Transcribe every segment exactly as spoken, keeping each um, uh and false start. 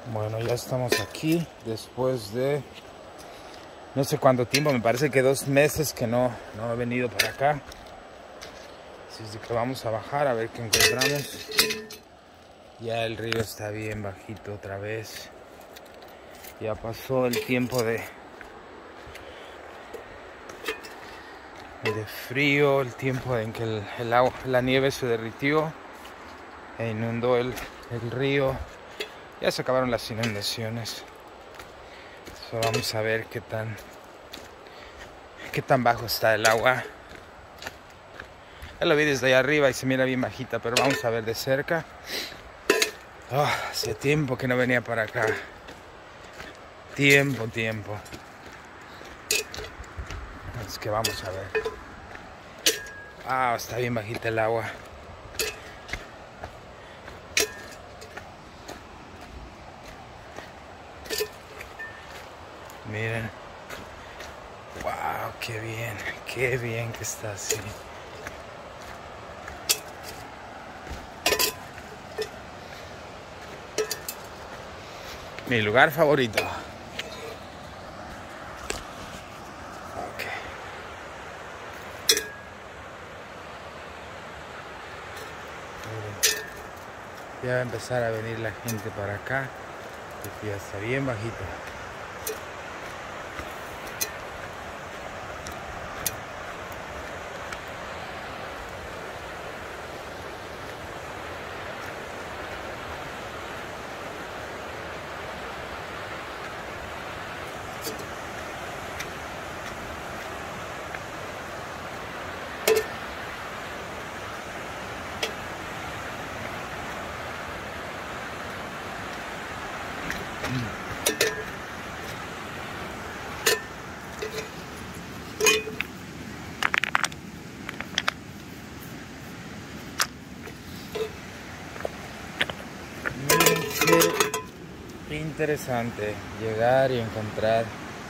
Bueno, ya estamos aquí después de no sé cuánto tiempo, me parece que dos meses que no, no he venido para acá. Así es de que vamos a bajar a ver qué encontramos. Ya el río está bien bajito otra vez. Ya pasó el tiempo de, de frío, el tiempo en que el, el agua, la nieve se derritió e inundó el, el río. Ya se acabaron las inundaciones. So, vamos a ver qué tan qué tan bajo está el agua. Ya lo vi desde allá arriba y se mira bien bajita, pero vamos a ver de cerca. Oh, hace tiempo que no venía para acá. Tiempo, tiempo. Es que vamos a ver. Ah, está bien bajita el agua. Miren. Wow, qué bien, qué bien que está así. Mi lugar favorito. Okay. Miren. Ya va a empezar a venir la gente para acá. Porque ya está bien bajito. Miren qué interesante llegar y encontrar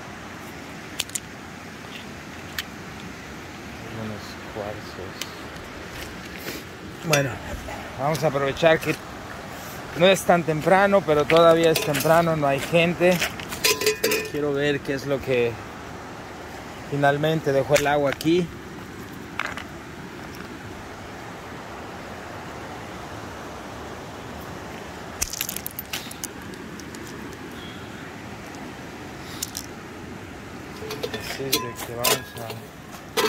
unos cuarzos. Bueno, vamos a aprovechar que no es tan temprano, pero todavía es temprano, no hay gente. Quiero ver qué es lo que finalmente dejó el agua aquí. Así es de que vamos a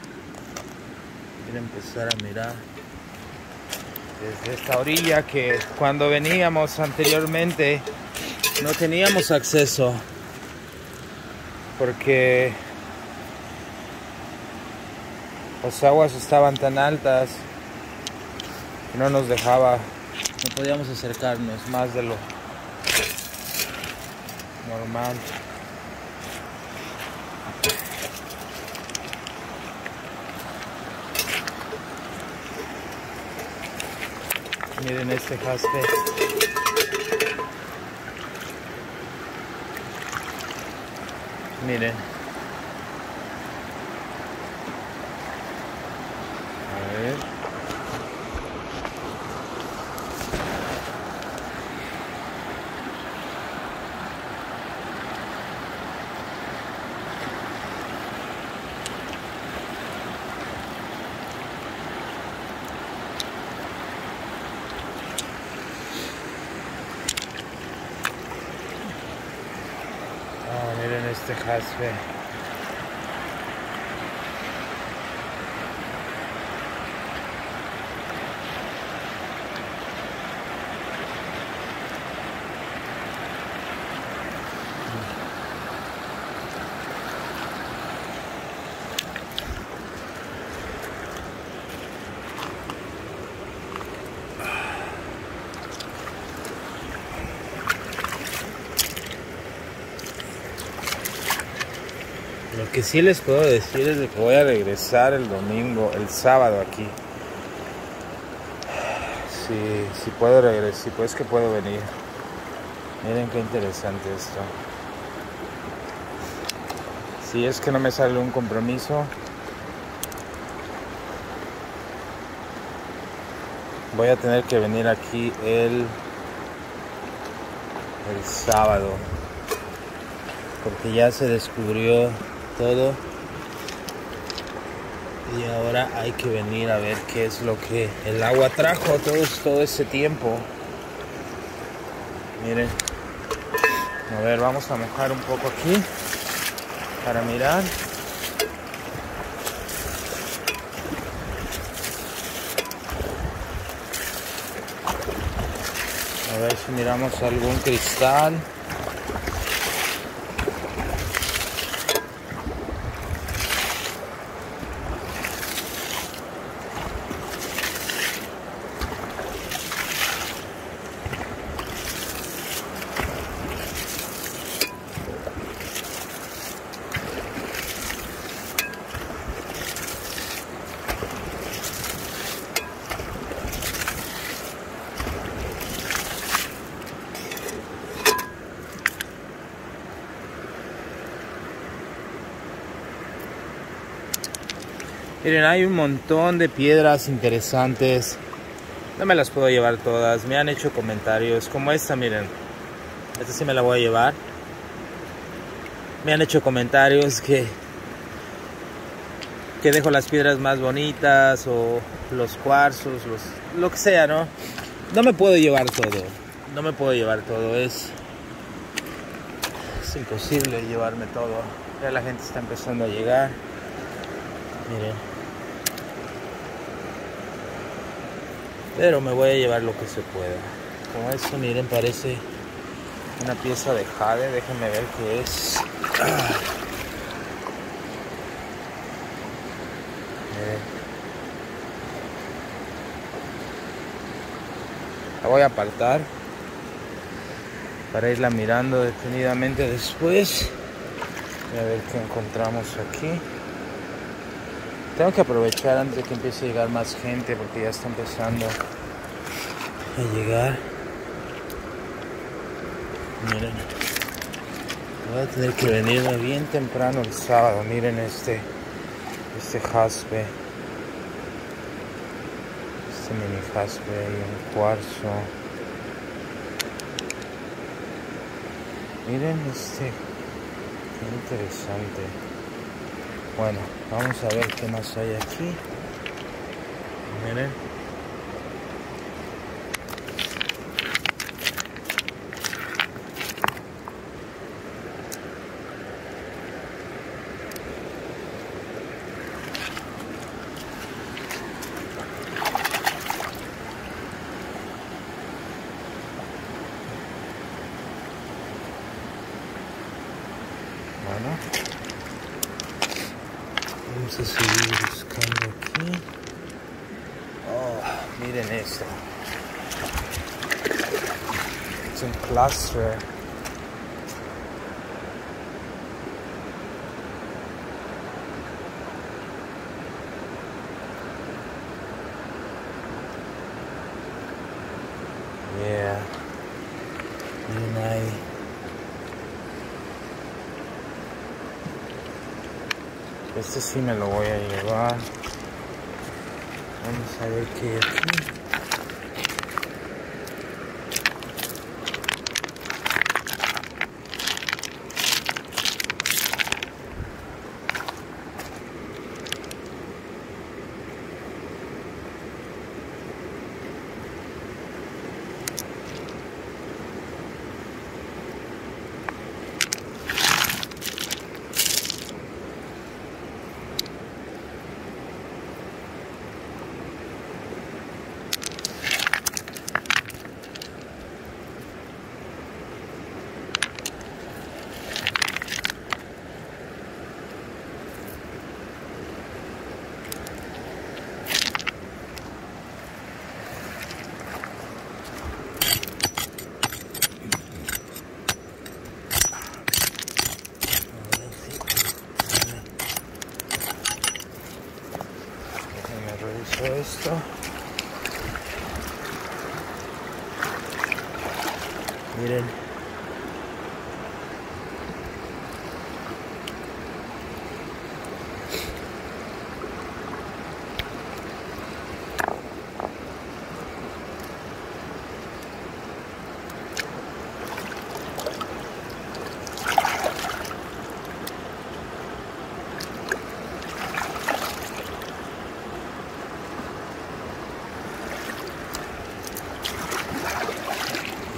ir a empezar a mirar desde esta orilla, que cuando veníamos anteriormente no teníamos acceso porque las aguas estaban tan altas que no nos dejaba, no podíamos acercarnos más de lo normal. Miren este jaspe. Miren. A ver. Ah, miren este jaspe. Lo que sí les puedo decir es de que voy a regresar el domingo, el sábado aquí. Si, si puedo regresar, si pues que puedo venir. Miren qué interesante esto. Si es que no me sale un compromiso, voy a tener que venir aquí el el sábado, porque ya se descubrió todo y ahora hay que venir a ver qué es lo que el agua trajo todo, todo ese tiempo. Miren, a ver, vamos a mojar un poco aquí para mirar. A ver si miramos algún cristal. Miren, hay un montón de piedras interesantes. No me las puedo llevar todas. Me han hecho comentarios como esta, miren. Esta sí me la voy a llevar. Me han hecho comentarios que que dejo las piedras más bonitas o los cuarzos, los, lo que sea, ¿no? No me puedo llevar todo. No me puedo llevar todo. Es, es imposible llevarme todo. Ya la gente está empezando a llegar. Miren. Pero me voy a llevar lo que se pueda. Como eso, miren, parece una pieza de jade. Déjenme ver qué es. Ah. Miren. La voy a apartar para irla mirando detenidamente después. Voy a ver qué encontramos aquí. Tengo que aprovechar antes de que empiece a llegar más gente porque ya está empezando a llegar. Miren, voy a tener que venirme bien temprano el sábado. Miren este, este jaspe, este mini jaspe y un cuarzo. Miren este, qué interesante. Bueno, vamos a ver qué más hay aquí. Miren. Bueno. Vamos a seguir buscando aquí. Oh, miren esto. Es un cluster. Yeah. Miren ahí. Este sí me lo voy a llevar. Vamos a ver qué hay aquí. Esto. Miren.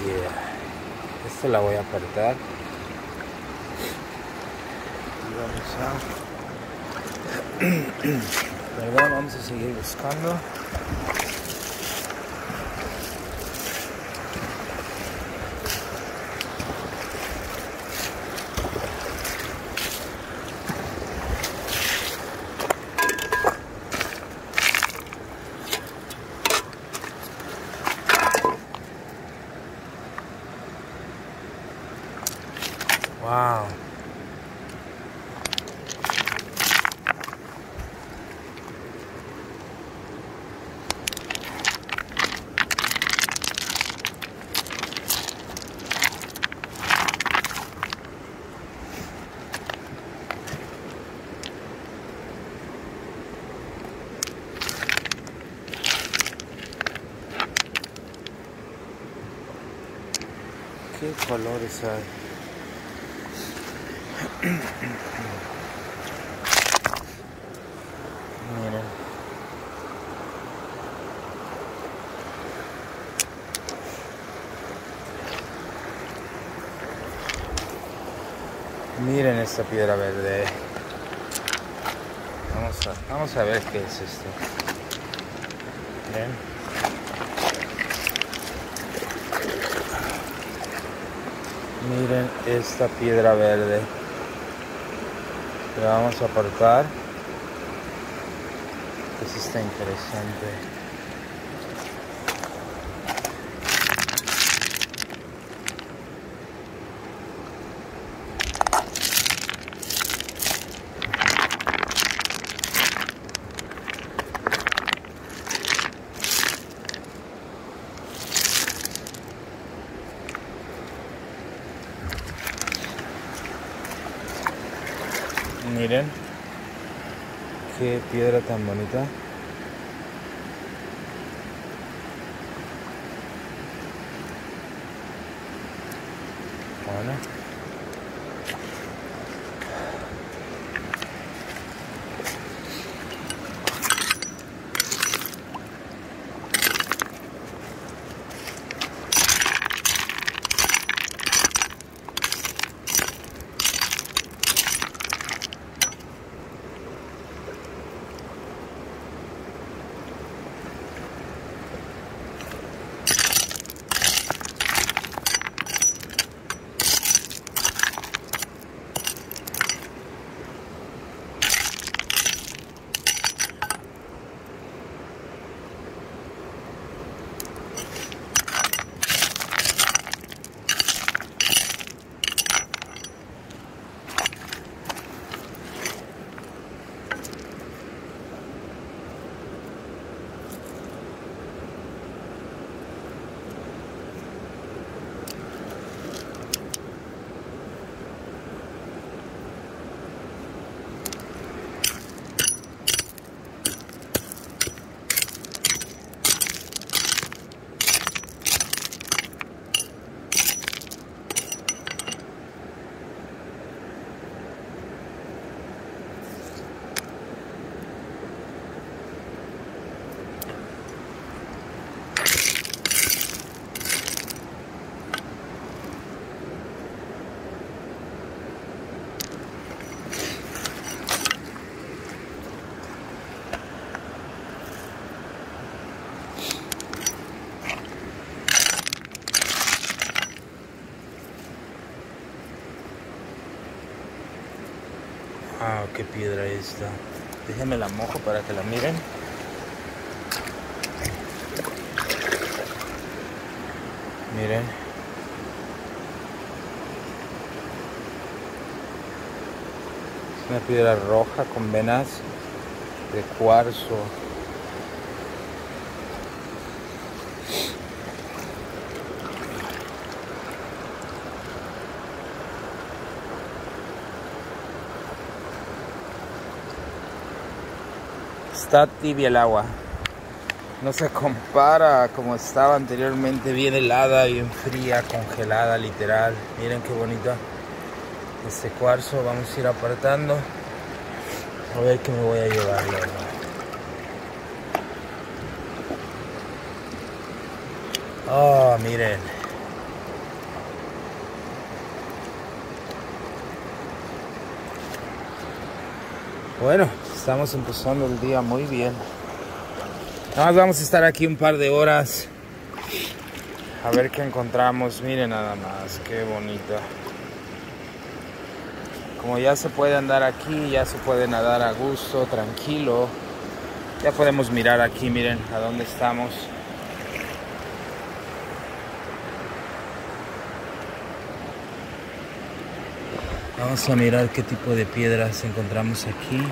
Yeah. Esta la voy a apartar. Y vamos a... Perdón, vamos a seguir buscando. Wow. ¿Qué colores hay? Miren. Miren esta piedra verde. Vamos a, vamos a ver qué es esto. Miren. Miren esta piedra verde. La vamos a apartar. Esto está interesante. Miren qué piedra tan bonita. Bueno. Wow, qué piedra esta. Déjenme la mojo para que la miren. Miren. Es una piedra roja con venas de cuarzo. Está tibia el agua. No se compara a como estaba anteriormente, bien helada, bien fría, congelada, literal. Miren qué bonita. Este cuarzo vamos a ir apartando. A ver qué me voy a llevar, la verdad. Oh, miren. Bueno, estamos empezando el día muy bien. Nada más vamos a estar aquí un par de horas a ver qué encontramos. Miren nada más, qué bonita. Como ya se puede andar aquí, ya se puede nadar a gusto, tranquilo. Ya podemos mirar aquí, miren a dónde estamos. Vamos a mirar qué tipo de piedras encontramos aquí.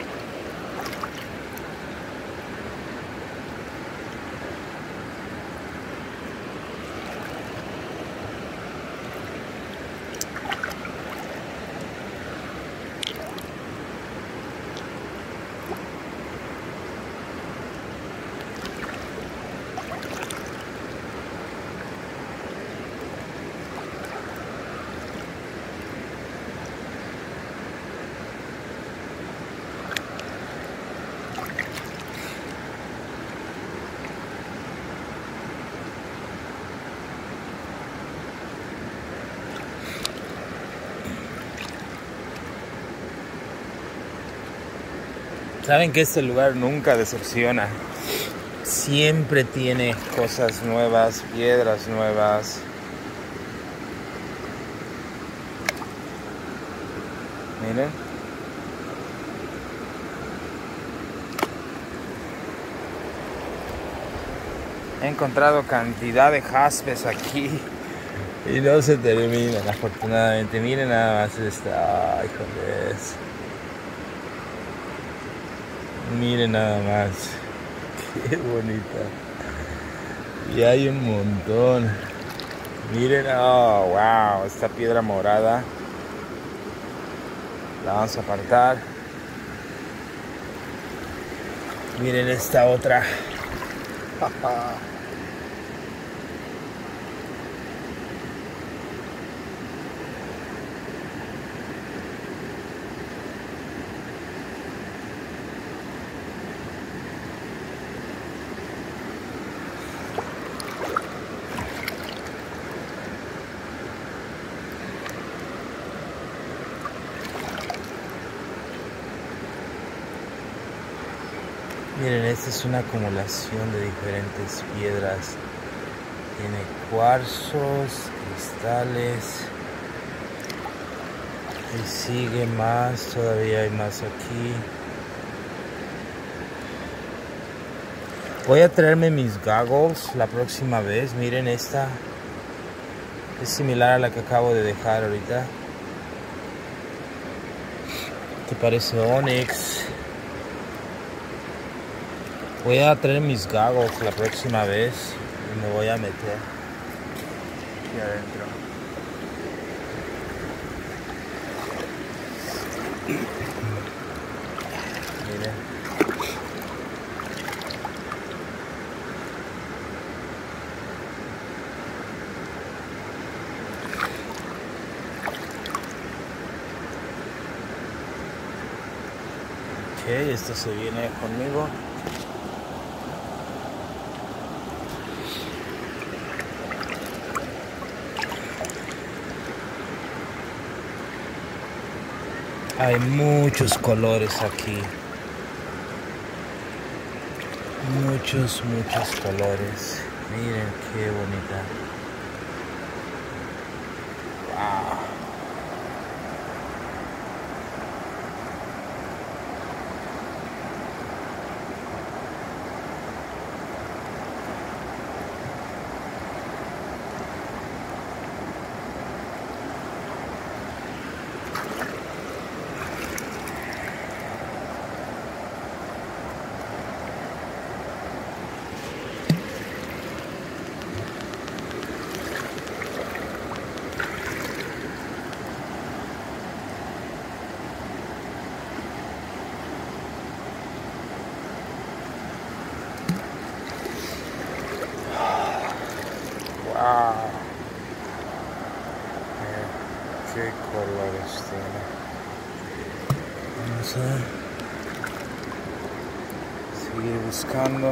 Saben que este lugar nunca decepciona. Siempre tiene cosas nuevas, piedras nuevas. Miren. He encontrado cantidad de jaspes aquí. Y no se terminan, afortunadamente. Miren nada más esta. Ay, joder. Miren nada más. Qué bonita. Y hay un montón. Miren, oh, wow, esta piedra morada. La vamos a apartar. Miren esta otra. Miren, esta es una acumulación de diferentes piedras. Tiene cuarzos, cristales. Y sigue más, todavía hay más aquí. Voy a traerme mis goggles la próxima vez. Miren esta. Es similar a la que acabo de dejar ahorita. ¿Qué parece Onyx? Voy a traer mis goggles la próxima vez y me voy a meter aquí adentro. Miren. Ok, esto se viene conmigo. Hay muchos colores aquí. Muchos, muchos colores. Miren qué bonita. Wow. Wow. Mira, qué colores tiene. Vamos a seguir buscando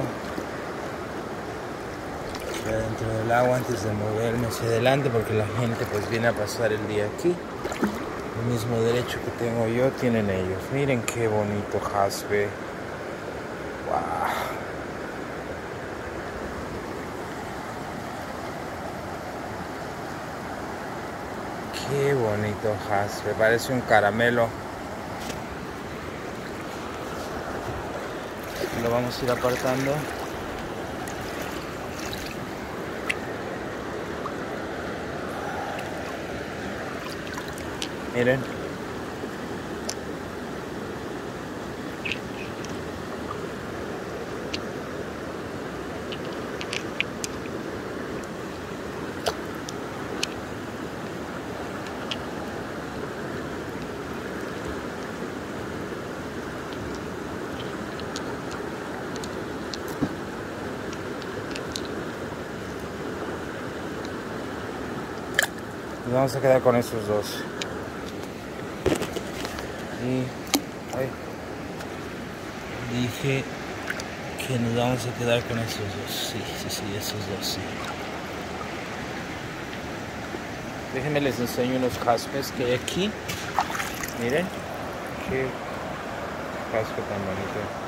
hacia dentro del agua antes de moverme hacia adelante, porque la gente pues viene a pasar el día aquí. El mismo derecho que tengo yo tienen ellos. Miren qué bonito jaspe. Wow. Qué bonito jaspe. Parece un caramelo. Lo vamos a ir apartando. Miren. Nos vamos a quedar con esos dos. Y ay, dije que nos vamos a quedar con esos dos. Sí, sí, sí, esos dos, sí. Déjenme les enseño unos jaspes que hay aquí. Miren, qué jaspe tan bonito.